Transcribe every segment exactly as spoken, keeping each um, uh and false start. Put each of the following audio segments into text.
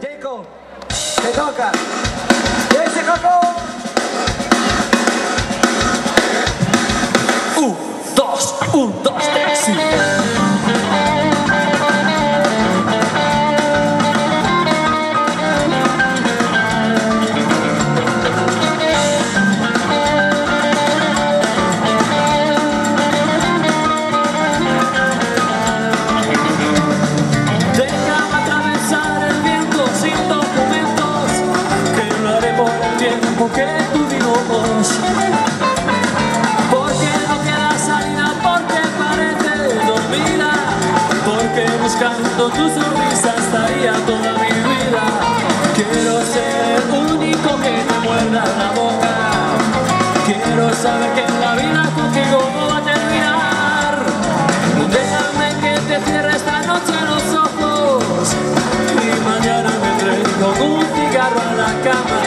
Jacob, te toca. ¡Ese Coco! Un, dos, un, dos, tres, sí. Que tuvimos, porque no queda salida, porque parece dormida, porque buscando tu sonrisa estaría toda mi vida. Quiero ser el único que te muerda la boca, quiero saber que la vida contigo no va a terminar. Déjame que te cierre esta noche los ojos y mañana vendré con un cigarro a la cama.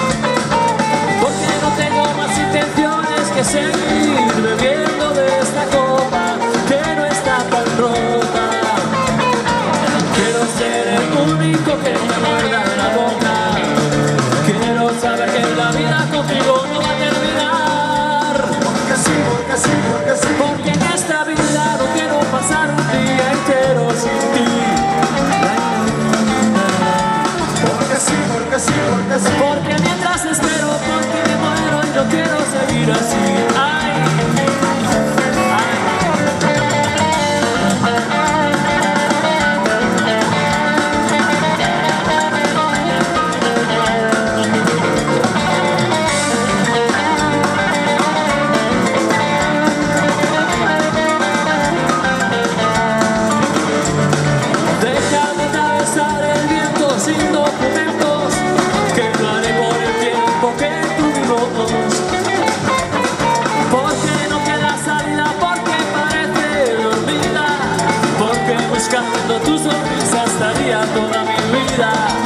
Que seguir bebiendo de esta copa que no está tan rota. Quiero ser el único que me muerda la boca, quiero saber que la vida contigo no va a terminar. Porque sí, porque sí, porque sí. Porque en esta vida no quiero pasar un día entero sin ti. Porque sí, porque sí, porque sí. Porque mientras espero, porque me muero y no quiero seguir así. Ay, ay. Déjame atravesar el viento sin documentos, que lo haré por el tiempo que tuvimos. Porque no queda salida, porque parece dormida, porque buscando tu sonrisa estaría toda mi vida.